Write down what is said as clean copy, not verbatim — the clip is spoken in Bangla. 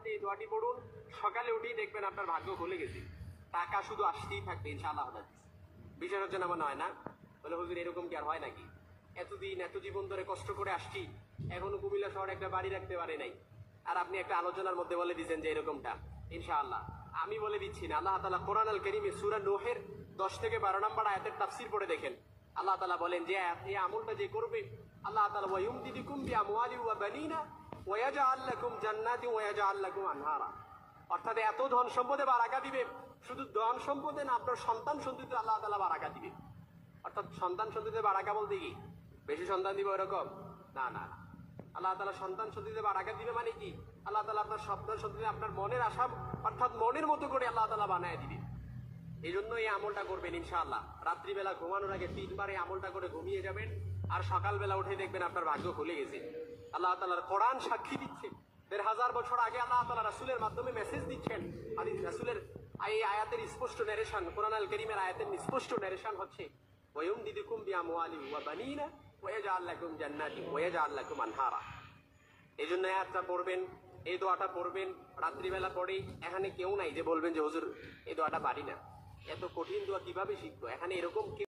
সাথে এই দোয়াটি পড়ুন, সকালে উঠেই দেখবেন আপনার ভাগ্য খুলে গেছে, টাকা শুধু আসতেই থাকবে ইনশাআল্লাহ। বিষয় হচ্ছে না মনে হয় না? বলে হুজুর এরকম কি আর হয় নাকি? এতদিন এত জীবন ধরে কষ্ট করে আসছি, এখনো কুমিল্লা শহরে একটা বাড়ি রাখতে পারে নাই, আর আপনি একটা আলোচনার মধ্যে বলে দিচ্ছেন যে এরকমটা। ইনশাআল্লাহ আমি বলে দিচ্ছি না, আল্লাহ তাআলা কোরআন আল কারীমে সূরা নূহের 10 থেকে 12 নম্বর আয়াতের তাফসীর পড়ে দেখেন। আল্লাহ তাআলা বলেন যে এই আমলটা যে করবে, আল্লাহ তাআলা ওয়ায়ুমদিদুকুম বিআমওয়ালি ওয়া বানিনা ওয়া ইয়াজআল লাকুম জান্নাতি ওয়া ইয়াজআল লাকুম আনহারা। অর্থাৎ এত ধন সম্পদে বারাকা দিবে, শুধু ধন সম্পদে না, আপনার সন্তান সন্ততিতে আল্লাহ তাআলা বারাকা দিবে। অর্থাৎ সন্তান সন্ততিতে বারাকা বলতে কি বেশি সন্তান দিবে এরকম না, না। আল্লাহ তাআলা সন্তান সন্ততিতে বারাকা দিবে মানে কি, আল্লাহ তাআলা আপনার সন্তান সন্ততিতে আপনার মনের আশা অর্থাৎ মনের মতো করে আল্লাহ তাআলা বানায় দিবে। এই জন্য এই আমলটা করবেন ইনশাআল্লাহ। রাত্রিবেলা ঘুমানোর আগে 3 বার এই আমলটা করে ঘুমিয়ে যাবেন, আর সকালবেলা উঠে দেখবেন আপনার ভাগ্য খুলে গেছে। আল্লাহ তাআলার কোরআন সাক্ষী দিচ্ছে, 1500 বছর আগে আল্লাহ তাআলা রাসূলের মাধ্যমে মেসেজ দিচ্ছেন। আর রাসূলের এই আয়াতের স্পষ্ট নারেশন, কোরআন আল কারীমের আয়াতের স্পষ্ট নারেশন হচ্ছে ওয়ায়ুমদিদুকুম বিআমওয়ালি ওয়া বানিনা ওয়া ইয়াজআল লাকুম জান্নাতি ওয়া ইয়াজআল লাকুম আনহারা। এই জন্য আয়াতটা পড়বেন, এই দোয়াটা পড়বেন রাত্রিবেলা পড়ে। এখানে কেউ নাই যে বলবেন যে হুজুর এই দোয়াটা পারি না, এত কঠিন দোয়া কিভাবে শিখবো, এখানে এরকম